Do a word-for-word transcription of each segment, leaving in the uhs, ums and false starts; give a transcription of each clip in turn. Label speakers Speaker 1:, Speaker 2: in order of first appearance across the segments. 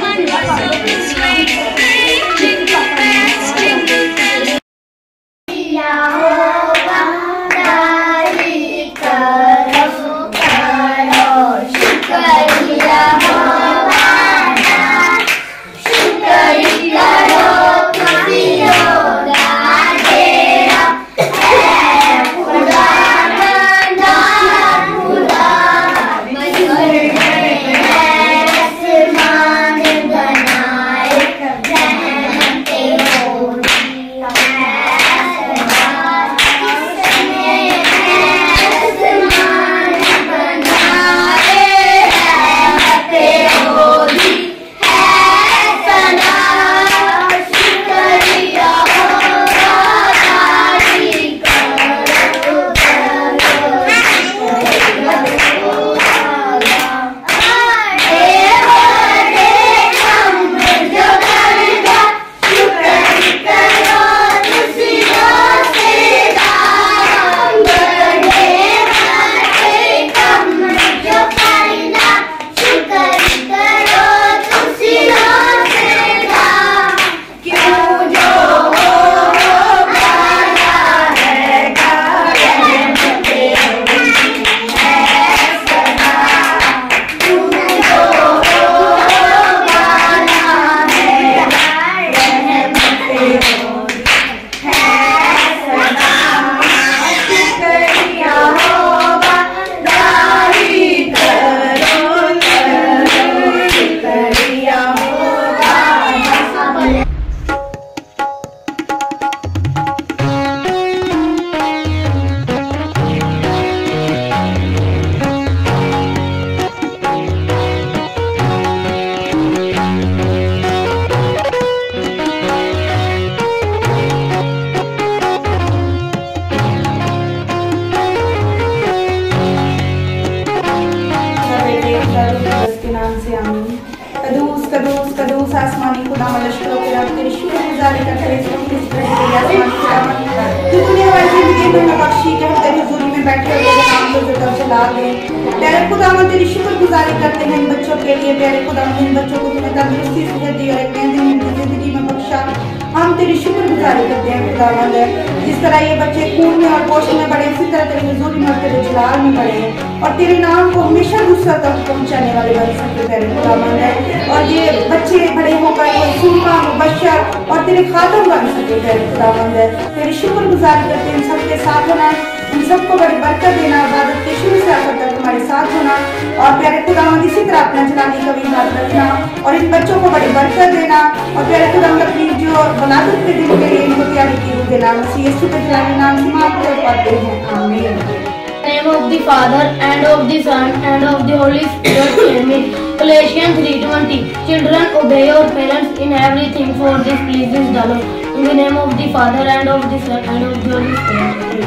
Speaker 1: कदूस कदूस कदूस आसमानी खुदा मलश्करों के रब तेरी शुक्रगुजारी करते हैं इस वक्त इस घड़ी आसमानी खुदा तू दुनिया वाली जिंदगी में बख्शी के हम तेरी हुजूरी में बैठे हुए तेरे नाम को जो तरफ से ला गए। प्यारे खुदा हम तेरी शुक्रगुजारी करते हैं इन बच्चों के लिए। प्यारे खुदा इन बच्चों को तूने तंदुरुस्ती से दी और एक नई जिंदगी में बख्शा। हम तेरी शुक्रगुजारी करते हैं खुदावंद, जिस तरह ये बच्चे खून में और पोषण में बढ़े उसी तरह तेरी हुजूरी में और तेरे जलाल में बढ़े और तेरे नाम को हमेशा दूसरा तक पहुंचाने वाले बन सकते प्यारे खुदावंद है। और ये बच्चे बड़े होकर सुनना मुबशर और तेरे खातम बन सके प्यारे खुदावंद है। तेरी शुक्रगुजारी करते हैं इन सबके साथ होना, इन सबको बड़ी बरकत देना, इबादत के शुरू से आकर तक हमारे साथ होना और प्यारे खुदावंद इसी तरह अपना जलाली का भी याद रखना और इन बच्चों को बड़ी बरकत देना और प्यारे खुदावंद अपनी जो बनावट के दिन के लिए इनको तैयारी की रूप देना। मसीह यीशु के जलाली नाम से मांग कर पढ़ते हैं, आमीन।
Speaker 2: Name of the Father and of the Son and of the Holy Spirit. Amen. Colossians three twenty. Children, obey your parents in everything, for this pleases the Lord. In the name of the Father and of the Son and of the Holy Spirit.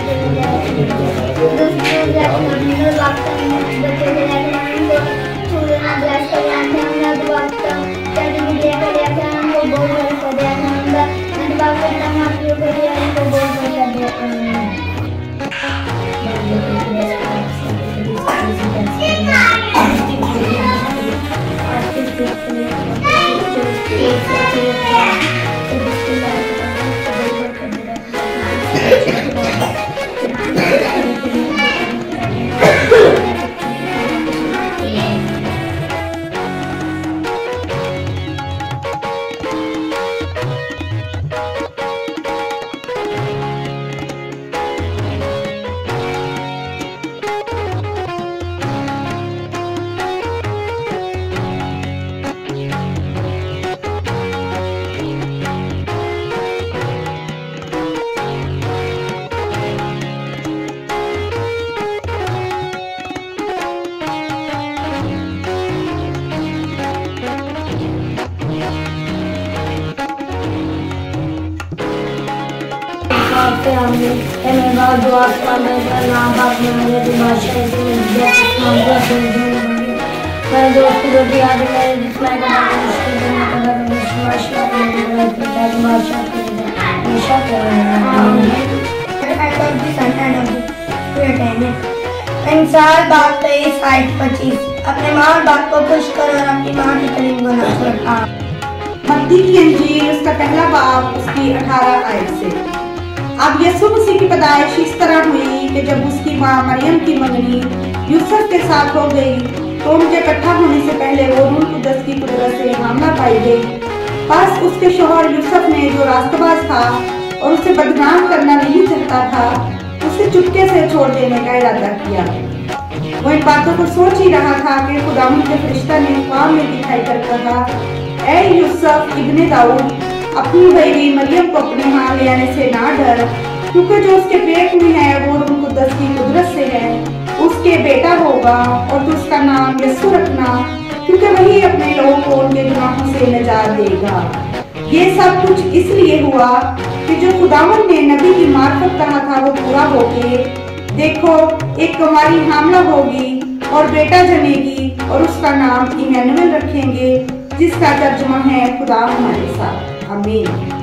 Speaker 2: मेरे दोस्त की रोटी आज मेरे जिसमें इंसान बात तेईस साठ पच्चीस अपने माँ और बाप को खुश कर और अपनी माँ की तारीफ को ना छोड़।
Speaker 1: मत्ती की इंजील उसका पहला बाब उसकी अठारह आयत से। अब यीशु मसीह की पैदाइश इस तरह हुई कि जब उसकी माँ मरियम की मंगनी यूसुफ के साथ हो गई तो उनके इकट्ठा होने से पहले वो रूह कुदस की कुदरत से हामला पाई गई। बस उसके शौहर यूसुफ ने, जो रास्तबाज था और उसे बदनाम करना नहीं चाहता था, उसे चुपके से छोड़ देने का इरादा किया। वो इन बातों को सोच ही रहा था कि खुदावंद के फरिश्ता ने ख्वाब में दिखाई कर कहा, ऐ यूसुफ इब्ने दाऊद, अपनी बीवी मरियम को अपने यहाँ ले आने से ना डर, क्योंकि जो उसके पेट में है वो रूह कुदस की कुदरत से है। उसके बेटा होगा और तू उसका नाम यीशु रखना, क्योंकि वही अपने लोगों को उनके गुनाहों से निजात देगा। ये सब कुछ इसलिए हुआ कि जो खुदावंद ने नबी की मार्फत कहा था वो पूरा हो गए। देखो, एक कुमारी हामला होगी और बेटा जनेगी और उसका नाम इमैनुएल रखेंगे, जिसका तर्जुमा है खुदा हमारे साथ। आमीन।